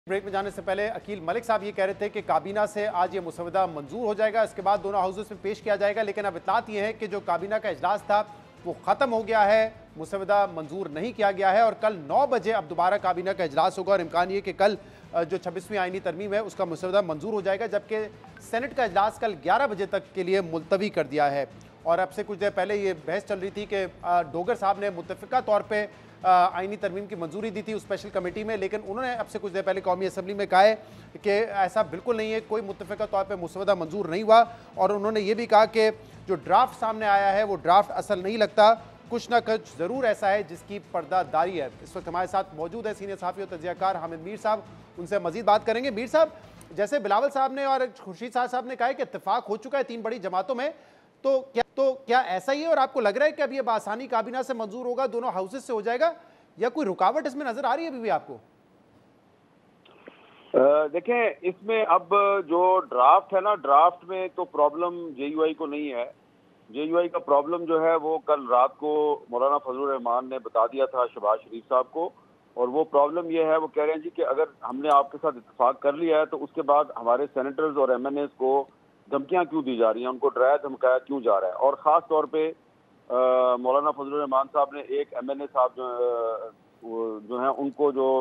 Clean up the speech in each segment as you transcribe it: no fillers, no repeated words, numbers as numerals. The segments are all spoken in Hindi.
ब्रेक में जाने से पहले अकील मलिक साहब ये कह रहे थे कि काबीना से आज ये मुसवदा मंजूर हो जाएगा, इसके बाद दोनों हाउसेस में पेश किया जाएगा। लेकिन अब इतलात ये है कि जो काबीना का इजलास था वो ख़त्म हो गया है, मुसवदा मंजूर नहीं किया गया है और कल 9 बजे अब दोबारा काबीना का इजलास होगा और इम्कान ये कि कल जो 26वीं आईनी तरमीम है उसका मुसवदा मंजूर हो जाएगा, जबकि सेनेट का इजलास कल 11 बजे तक के लिए मुलतवी कर दिया है। और अब से कुछ देर पहले ये बहस चल रही थी कि डोगर साहब ने मुत्तफ़िका तौर पर आईनी तरमीम की मंजूरी दी थी उस स्पेशल कमेटी में, लेकिन उन्होंने अब से कुछ देर पहले कौमी असम्बली में कहा है कि ऐसा बिल्कुल नहीं है, कोई मुत्तफ़िका तौर पे मुसवदा मंजूर नहीं हुआ। और उन्होंने ये भी कहा कि जो ड्राफ्ट सामने आया है वो ड्राफ्ट असल नहीं लगता, कुछ ना कुछ ज़रूर ऐसा है जिसकी पर्दादारी है। इस वक्त हमारे साथ मौजूद है सीनियर सहाफ़ी और तजियाकार हामिद मीर साहब, उनसे मज़ीद बात करेंगे। मीर साहब, जैसे बिलावल साहब ने और खुर्शीद साहब ने कहा है कि इत्तेफाक हो चुका है 3 बड़ी जमातों में, तो क्या ऐसा ही है और आपको लग रहा है कि अब ये बासानी काबीना से मंजूर होगा, दोनों हाउसेस से हो जाएगा, या कोई रुकावट इसमें नजर आ रही है अभी भी आपको? देखें, इसमें अब जो ड्राफ्ट है ना, ड्राफ्ट में तो प्रॉब्लम जेयूआई को नहीं है। जेयूआई का प्रॉब्लम जो है वो कल रात को मौलाना फजलुर रहमान ने बता दिया था शहबाज शरीफ साहब को, और वो प्रॉब्लम ये है, वो कह रहे हैं जी कि अगर हमने आपके साथ इत्तेफाक कर लिया है तो उसके बाद हमारे सेनेटर्स और एमएनएस को धमकियां क्यों दी जा रही हैं, उनको डराया धमकाया क्यों जा रहा है। और ख़ास तौर पे मौलाना फजलुर रहमान साहब ने एक एमएनए साहब जो है उनको जो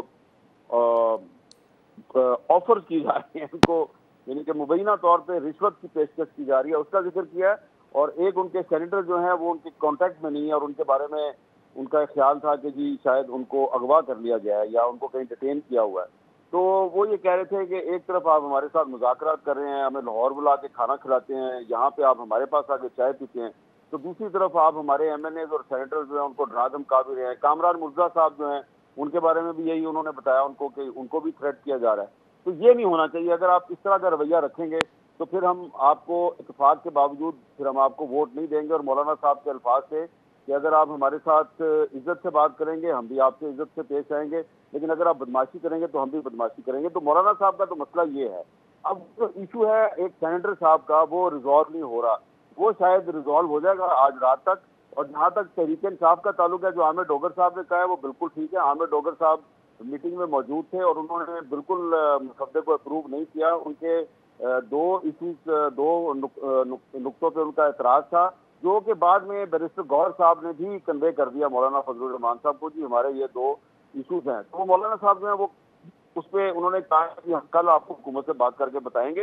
ऑफर्स की जा रही है उनको, यानी कि मुबैना तौर पे रिश्वत की पेशकश की जा रही है, उसका जिक्र किया है। और एक उनके सेनेटर जो हैं वो उनके कॉन्टैक्ट में नहीं है और उनके बारे में उनका ख्याल था कि जी शायद उनको अगवा कर लिया गया है या उनको कहीं डिटेन किया हुआ है। तो वो ये कह रहे थे कि एक तरफ आप हमारे साथ मुज़ाकरात कर रहे हैं, हमें लाहौर बुला के खाना खिलाते हैं, यहाँ पे आप हमारे पास आके चाय पीते हैं, तो दूसरी तरफ आप हमारे एमएनए और सेनेटर्स जो हैं उनको डरा धमका भी रहे हैं। कामरान मुर्जा साहब जो हैं उनके बारे में भी यही उन्होंने बताया उनको कि उनको भी थ्रेट किया जा रहा है। तो ये नहीं होना चाहिए। अगर आप इस तरह का रवैया रखेंगे तो फिर हम आपको इत्तेफाक के बावजूद फिर हम आपको वोट नहीं देंगे। और मौलाना साहब के अल्फाज थे कि अगर आप हमारे साथ इज्जत से बात करेंगे हम भी आपसे इज्जत से पेश आएंगे, लेकिन अगर आप बदमाशी करेंगे तो हम भी बदमाशी करेंगे। तो मौलाना साहब का तो मसला ये है। अब जो इशू है एक सेनेटर साहब का, वो रिजॉल्व नहीं हो रहा, वो शायद रिजॉल्व हो जाएगा आज रात तक। और जहाँ तक तहरीक इंसाफ का ताल्लुक है, जो आमिर डोगर साहब ने कहा है वो बिल्कुल ठीक है। आमिर डोगर साहब मीटिंग में मौजूद थे और उन्होंने बिल्कुल मसौदे को अप्रूव नहीं किया। उनके दो इशूज, दो नुक्तों पे उनका एतराज था, जो कि बाद में बैरिस्टर गौहर साहब ने भी कन्वे कर दिया मौलाना फजलुर रहमान साहब को, जी हमारे ये 2 इशूज हैं। तो मौलाना साहब जो है वो उस पर उन्होंने कहा कि हम कल आपको हुकूमत से बात करके बताएंगे।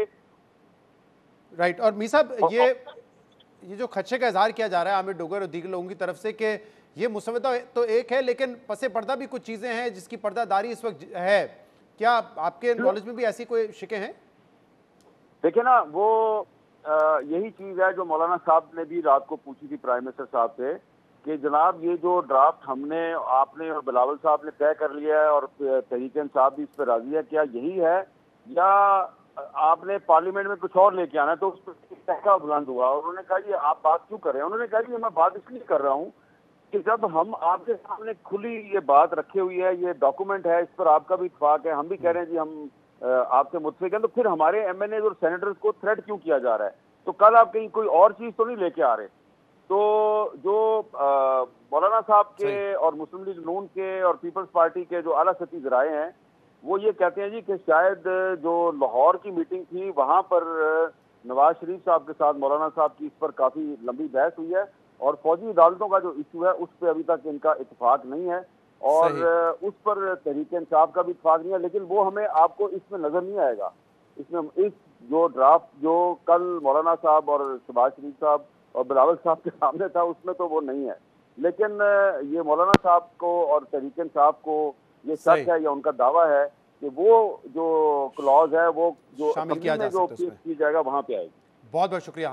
राइट। और मीर साहब, ये जो खदशे का इजहार किया जा रहा है आमिर डोगर और दीगर लोगों की तरफ से कि ये मुसवदा तो एक है लेकिन पसे पर्दा भी कुछ चीज़ें हैं जिसकी पर्दादारी इस वक्त है, क्या आपके नॉलेज में भी ऐसी कोई शिकें हैं? देखिए ना, वो यही चीज़ है जो मौलाना साहब ने भी रात को पूछी थी प्राइम मिनिस्टर साहब से कि जनाब ये जो ड्राफ्ट हमने, आपने और बिलावल साहब ने तय कर लिया है और तहरीक इंसाफ भी इस पर राजी है, क्या यही है या आपने पार्लियामेंट में कुछ और लेके आना है? तो उस पर तहका बुलंद हुआ और उन्होंने कहा जी आप बात क्यों कर रहे हैं? उन्होंने कहा जी मैं बात इसलिए कर रहा हूँ कि जब हम आपके सामने खुली ये बात रखी हुई है, ये डॉक्यूमेंट है, इस पर आपका भी इत्तेफाक है, हम भी कह रहे हैं जी हम आपसे मुत्तफिक हैं, तो फिर हमारे एमएनए और सेनेटर्स को थ्रेट क्यों किया जा रहा है? तो कल आप कहीं कोई और चीज तो नहीं लेके आ रहे? तो जो मौलाना साहब के और मुस्लिम लीग नून के और पीपल्स पार्टी के जो आला सती जराए हैं वो ये कहते हैं जी कि शायद जो लाहौर की मीटिंग थी वहां पर नवाज शरीफ साहब के साथ मौलाना साहब की इस पर काफी लंबी बहस हुई है और फौजी अदालतों का जो इशू है उस पर अभी तक इनका इत्तेफाक नहीं है और उस पर तहरीक इंसाफ का भी इत्तेफाक नहीं है। लेकिन वो हमें आपको इसमें नजर नहीं आएगा। इसमें इस जो ड्राफ्ट जो कल मौलाना साहब और शहबाज शरीफ साहब और बिलावल साहब के सामने था उसमें तो वो नहीं है। लेकिन ये मौलाना साहब को और तहरीक इंसाफ को ये शक है या उनका दावा है कि वो जो क्लॉज है वो जो शामिल किया जा जो पेश की जाएगा वहां पे आएगी। बहुत बहुत शुक्रिया।